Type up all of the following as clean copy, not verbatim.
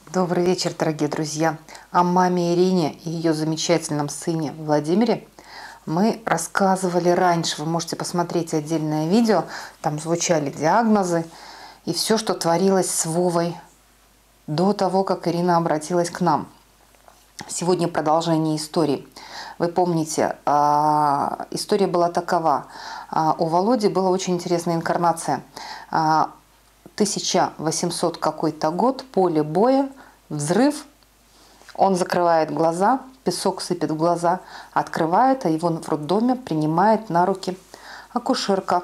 Добрый вечер, дорогие друзья! О маме Ирине и ее замечательном сыне Владимире мы рассказывали раньше. Вы можете посмотреть отдельное видео. Там звучали диагнозы и все, что творилось с Вовой до того, как Ирина обратилась к нам. Сегодня продолжение истории. Вы помните, история была такова. У Володи была очень интересная инкарнация. 1800 какой-то год, поле боя, взрыв. Он закрывает глаза, песок сыпет в глаза, открывает, а его в роддоме принимает на руки акушерка.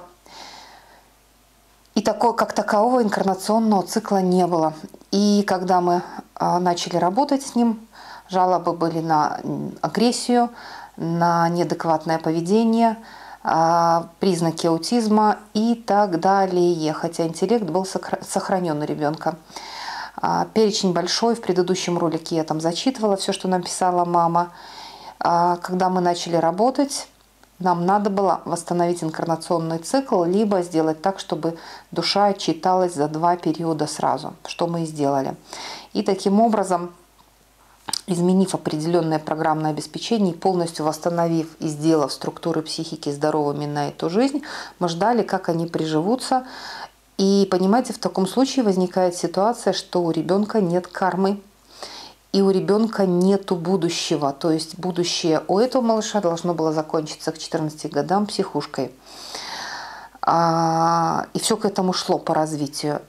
И как такового инкарнационного цикла не было. И когда мы начали работать с ним, жалобы были на агрессию, на неадекватное поведение, признаки аутизма и так далее. Хотя интеллект был сохранен у ребенка. Перечень большой, в предыдущем ролике я там зачитывала все, что написала мама. Когда мы начали работать, нам надо было восстановить инкарнационный цикл, либо сделать так, чтобы душа читалась за 2 периода сразу, что мы и сделали. И таким образом, изменив определенное программное обеспечение и полностью восстановив и сделав структуры психики здоровыми на эту жизнь, мы ждали, как они приживутся. И понимаете, в таком случае возникает ситуация, что у ребенка нет кармы, и у ребенка нету будущего. То есть будущее у этого малыша должно было закончиться к 14 годам психушкой. И все к этому шло по развитию.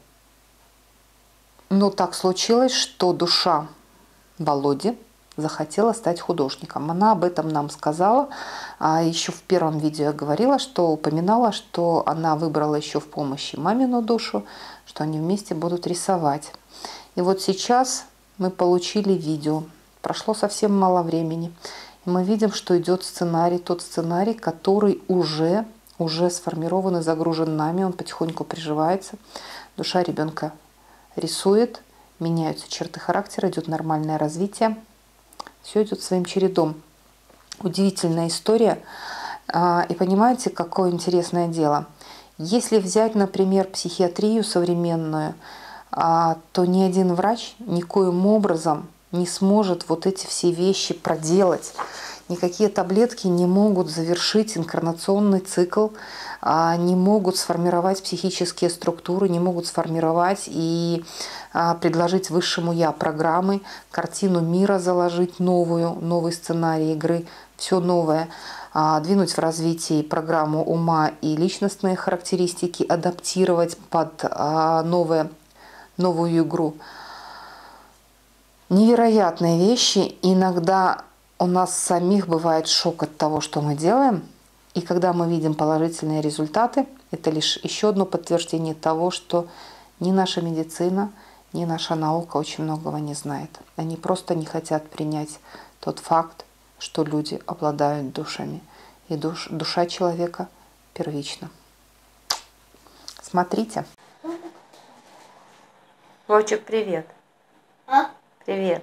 Но так случилось, что душа Володи захотела стать художником. Она об этом нам сказала. Еще в первом видео я говорила, что упоминала, что она выбрала еще в помощи мамину душу, что они вместе будут рисовать. И вот сейчас мы получили видео. Прошло совсем мало времени. И мы видим, что идет сценарий, тот сценарий, который уже сформирован и загружен нами. Он потихоньку приживается. Душа ребенка рисует, меняются черты характера, идет нормальное развитие. Все идет своим чередом. Удивительная история. И понимаете, какое интересное дело. Если взять, например, психиатрию современную, то ни один врач никоим образом не сможет вот эти все вещи проделать. Никакие таблетки не могут завершить инкарнационный цикл, не могут сформировать психические структуры, не могут сформировать и предложить высшему я программы, картину мира заложить новую, новый сценарий игры, все новое, двинуть в развитии программу ума и личностные характеристики, адаптировать под новую игру. Невероятные вещи. Иногда у нас самих бывает шок от того, что мы делаем. И когда мы видим положительные результаты, это лишь еще одно подтверждение того, что ни наша медицина, ни наша наука очень многого не знает. Они просто не хотят принять тот факт, что люди обладают душами. И душа человека первична. Смотрите. Вовчик, привет. Привет.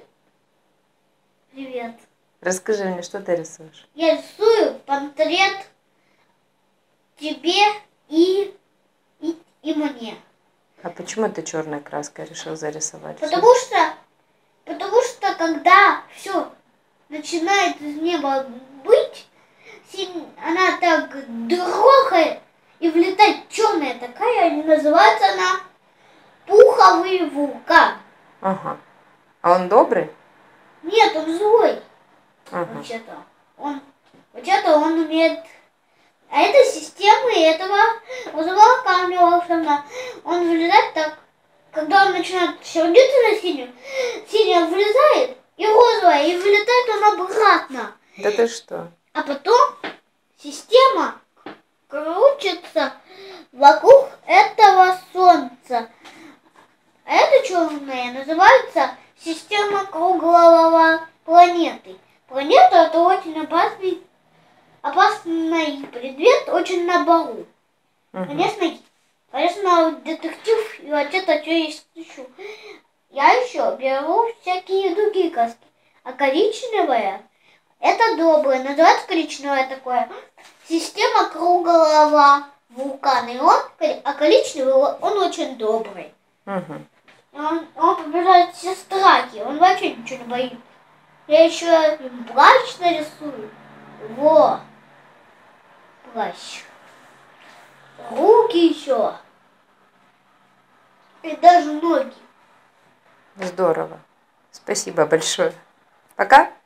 Привет. Расскажи мне, что ты рисуешь? Я рисую портрет тебе и мне. А почему ты черной краской решил зарисовать? Потому что когда все начинает из неба быть, она так дрохает и влетает черная такая, называется она пуховый вулкан. Ага. А он добрый? Нет, он злой. Ага. Вообще-то он умеет. А это система этого вулкана волшебного. Он вылезает так. Когда он начинает сердиться на синюю, синяя вылезает, и розовая, и вылетает он обратно. Да ты что? А потом система крутится вокруг этого солнца. А это черное называется система круглого планеты. Планета это очень опасный предмет, очень на балу. Конечно, детектив и вообще-то что есть еще. Я еще беру всякие другие краски. А коричневая это доброе, называется коричневое такое. Система круглого вулкана. И коричневый он очень добрый. Угу. Он побеждает все своим. Я еще им плащ нарисую. Во! Плащ. Руки еще. И даже ноги. Здорово. Спасибо большое. Пока.